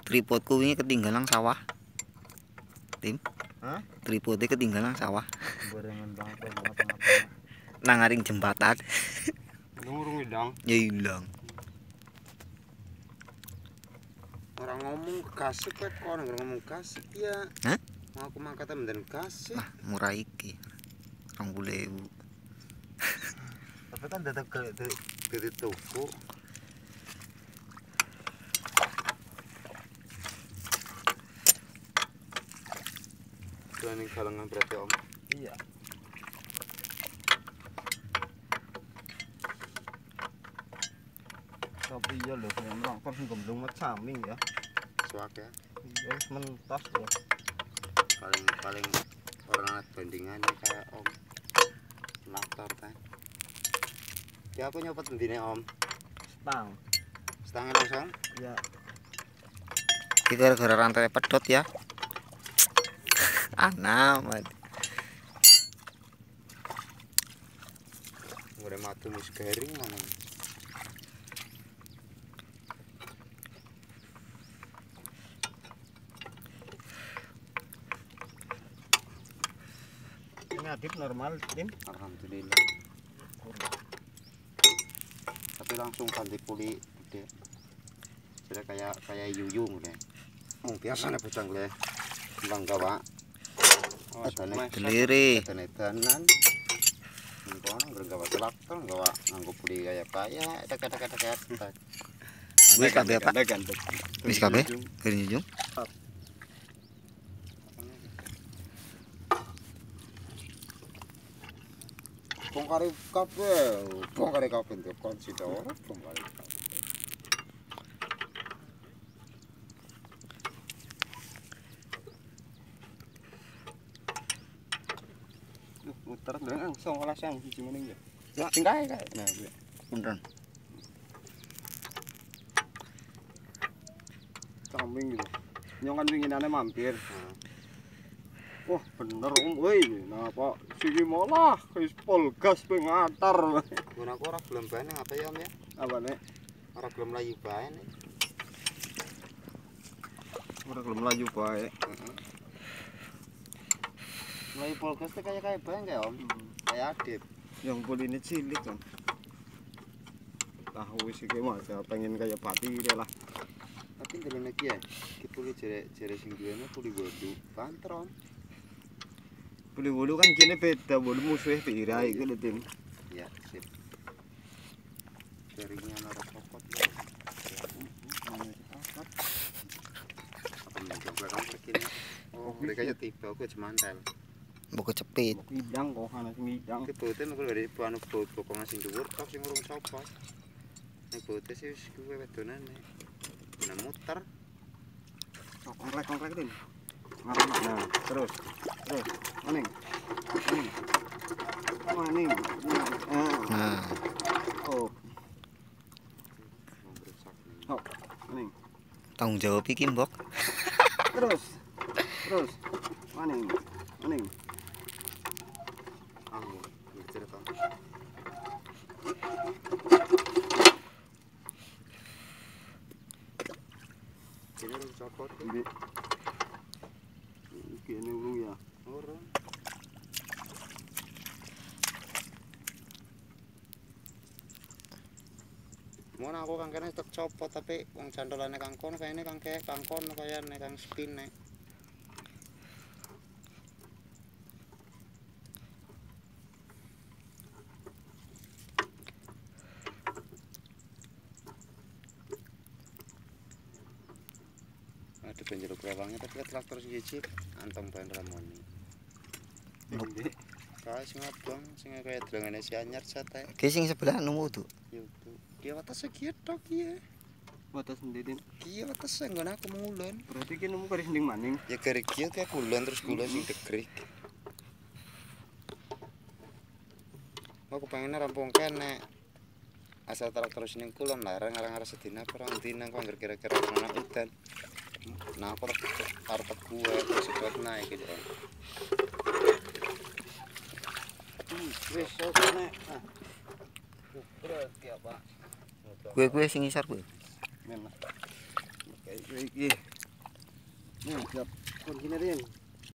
Tripodku ini ketinggalan sawah. Tim. Hah? Tripodnya ketinggalan sawah. Gorengan banget Nang aring jembatan. ngurung dong. Ya hilang. Orang ngomong kasih pet orang ngomong kasih ya. Hah? Mau aku mangkat dan kasih. Ah, murah iki. 20.000. Tapi kan tetap ke toko. Ini kalangan berarti om. Iya. Tapi iya loh, memang kan gemblung macam nih ya. Suak ya. Iya, mentas ya. Paling orang bandingannya kayak om. Motor kan. Ya aku nyopot ndine om. Stangnya langsung? Iya. Iki gara-gara rantai pedot ya. Amat. Ngore matu mus garing mana. Ini adip normal, Tim? Alhamdulillah. Tapi langsung ganti puli gede. Jadi kayak yuyung deh. Biasa nih bocang deh. Bang gawa. Deliri. Tenedanan. Ngono nggawa traktor, nggawa nganggo puli kaya dekat-dekat. Wis kabeh, Pak. Wis kabeh? Kering njung. Bongkare kabeh untuk konsida ora bongkare kabeh. Muter dengan 19 yang siji meneng ya. Sing kae. Nah, kuwi. Punten. Kambing gitu. Nyongan winginane mampir. Wah, bener om, woi. Nah, Pak, siki malah wis pol gas pengantar. Mun aku ora gelem bae apa ya, Om ya? Apa nek? Ora gelem layu bae nek. Ora gelem layu bae. Heeh. Layu pol gas kayak bae enggak, Om? Kayak adip. Yang puline cilik kan. Tahu wis iki Mas, pengen kayak pati lah. Tapi ndelok iki ya, iki puli jere sing duwene puli bodu, pantrom. Puli bolu kan kene beda, bolu musuhe pira iki lho, Tim. Iya, sip. Jaringnya ora copot. Apa mencoba kan begini. Oh, mereka ya tiba aku jemantel. Mbok kecepit. Bidang kok ana sing bidang. Ki bote mengko dari anu bot pokongan sing dhuwur tok sing urung copot. Nek bote sih wis kuwe wedonane. Nah muter. Kongklek Tim. Nah, terus. Maning. Nah, Oh. Hop, maning. tanggung jawab iki, Mbok. Terus. Maning. Anggo, mikir to. Ini urung copot. Ini urung ya. Urung. Mun aku kangkene tetep copot tapi wong cantolane kangkon kayane kangkon kayane kang spine. Ada penjeruk lawangnya tapi traktor siji anteng bahan ramoni. Ndi? Kae sing abang sing kaya drengane si anyar sate. Ki sing sebelah nemu tuh. Yo tuh. Ki wates segitok ya. Wates sendiri. Ki wates nggon aku mengulon. Berarti ki nemu kari sending maning. Ya kari ki kayak kulon terus kula sing degrik. Aku pengen rampung kene. Asal traktor sing kulon larang arang sedina perang dina kok anggere kira-kira ana udan. Nah, aku arep gue terus buat naik gitu. Wis kene. Berat ya, Pak. Kue sing ngisor kuwi. Memang. Kayak iki. Nih, buat kon kini Rin.